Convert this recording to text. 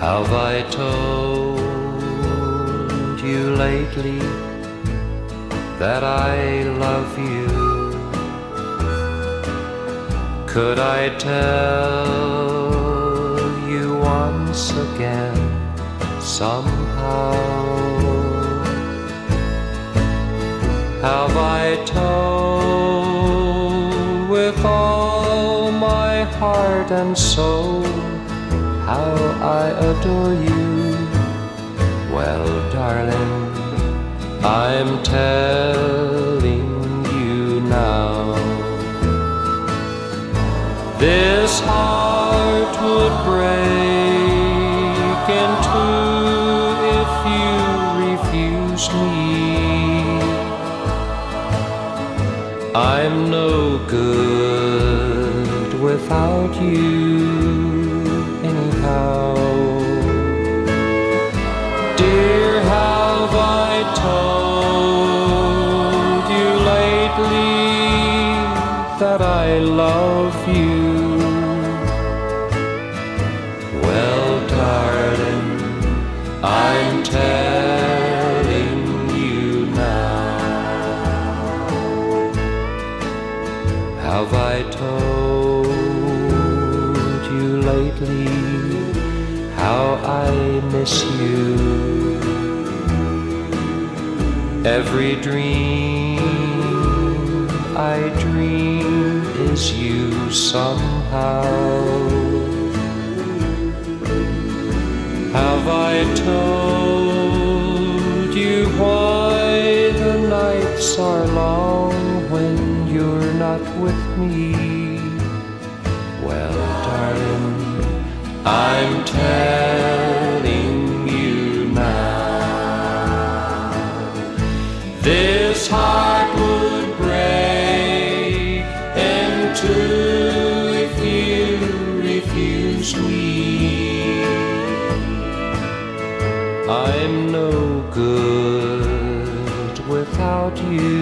Have I told you lately that I love you? Could I tell you once again somehow? Have I told with all my heart and soul how I adore you? Well, darling, I'm telling you now. This heart would break in two if you refuse me. I'm no good without you anyhow. Dear, have I told you lately that I love you? Well, darling, I'm telling you now. Have I told you lately how I miss you? Every dream I dream is you somehow. Have I told you why the nights are long when you're not with me? Well, darling, I'm telling you now. This heart would break in two if you refuse me. I'm no good without you